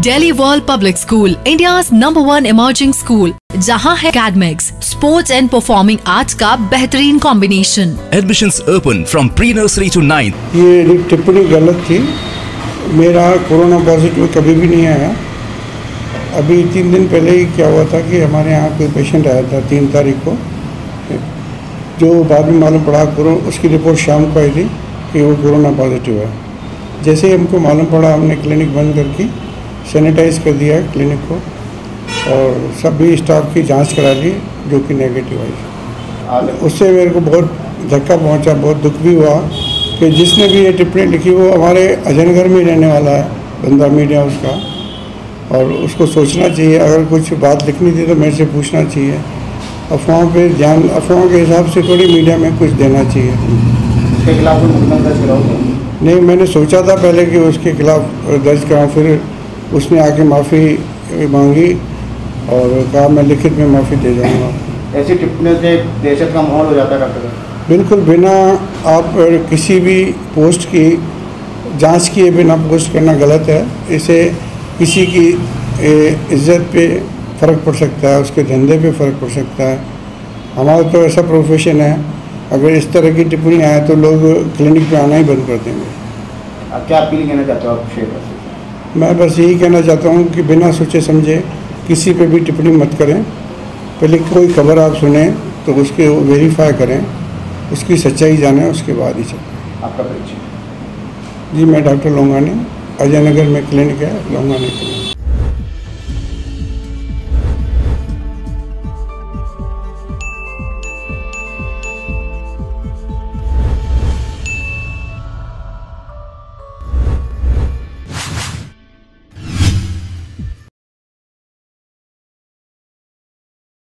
Delhi world public school, India's #1 emerging school, जहां है academics, sports and performing arts का बेहतरीन combination. Admissions open from pre-nursery to 9th। ये टिप्पणी गलत थी। मेरा कोरोना पॉजिटिव कभी भी नहीं आया। अभी 3 दिन पहले ही क्या हुआ था कि हमारे यहाँ कोई पेशेंट आया था 3 तारीख को, जो बाद में मालूम पड़ा उसकी रिपोर्ट शाम को आई थी कि वो कोरोना पॉजिटिव है। जैसे ही हमको मालूम पड़ा, हमने क्लिनिक बंद करके सैनिटाइज कर दिया क्लिनिक को और सभी स्टाफ की जांच करा ली, जो कि नेगेटिव आई। उससे मेरे को बहुत धक्का पहुंचा, बहुत दुख भी हुआ कि जिसने भी ये टिप्पणी लिखी वो हमारे अजयनगर में रहने वाला है बंदा, मीडिया उसका, और उसको सोचना चाहिए। अगर कुछ बात लिखनी थी तो मेरे से पूछना चाहिए। अफवाहों पे ध्यान, अफवाहों के हिसाब से थोड़ी मीडिया में कुछ देना चाहिए। उसके खिलाफ नहीं, मैंने सोचा था पहले कि उसके खिलाफ दर्ज कराऊँ, फिर उसने आके माफ़ी मांगी और कहा मैं लिखित में माफ़ी दे जाऊँगा। ऐसी टिप्पणी से दहशत का माहौल हो जाता है डॉक्टर। बिल्कुल, बिना आप किसी भी पोस्ट की जांच किए बिना पोस्ट करना गलत है। इसे किसी की इज्जत पे फ़र्क पड़ सकता है, उसके धंधे पे फ़र्क पड़ सकता है। हमारा तो ऐसा प्रोफेशन है, अगर इस तरह की टिप्पणी आए तो लोग क्लिनिक पे आना ही बंद कर देंगे। आप क्या अपील कहना चाहते हो आप शेयर? मैं बस यही कहना चाहता हूँ कि बिना सोचे समझे किसी पे भी टिप्पणी मत करें। पहले कोई खबर आप सुने तो उसके वेरीफाई करें, उसकी सच्चाई जानें, उसके बाद ही चलें। आपका परिचय? जी, मैं डॉक्टर लोंगानी, अजय नगर में क्लिनिक है, लोंगानी क्लिनिक।